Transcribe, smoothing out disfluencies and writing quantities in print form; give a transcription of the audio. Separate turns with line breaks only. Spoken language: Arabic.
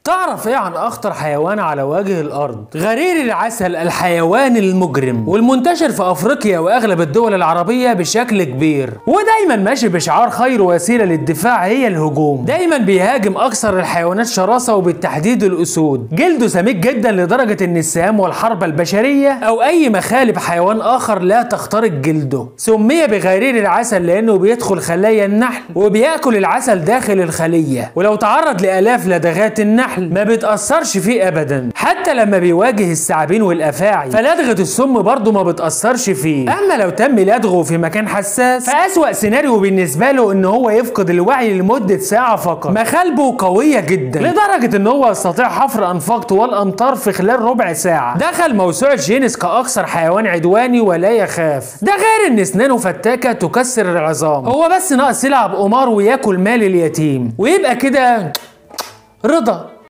تعرف ايه عن اخطر حيوان على وجه الارض؟ غرير العسل، الحيوان المجرم، والمنتشر في افريقيا واغلب الدول العربيه بشكل كبير، ودايما ماشي بشعار خير وسيله للدفاع هي الهجوم. دايما بيهاجم اكثر الحيوانات شراسه وبالتحديد الاسود. جلده سميك جدا لدرجه ان السهام والحربه البشريه او اي مخالب حيوان اخر لا تخترق جلده. سمي بغرير العسل لانه بيدخل خلايا النحل وبياكل العسل داخل الخليه، ولو تعرض لالاف لدغات النحل ما بتأثرش فيه ابدا. حتى لما بيواجه الثعابين والافاعي فلدغة السم برضه ما بتأثرش فيه. اما لو تم لدغه في مكان حساس فأسوأ سيناريو بالنسبه له ان هو يفقد الوعي لمده ساعه فقط. مخالبه قويه جدا لدرجه ان هو يستطيع حفر انفاق طوال امتار في خلال ربع ساعه. دخل موسوعه جينيس كاكثر حيوان عدواني ولا يخاف. ده غير ان اسنانه فتاكه تكسر العظام. هو بس ناقص يلعب قمار وياكل مال اليتيم ويبقى كده رضا.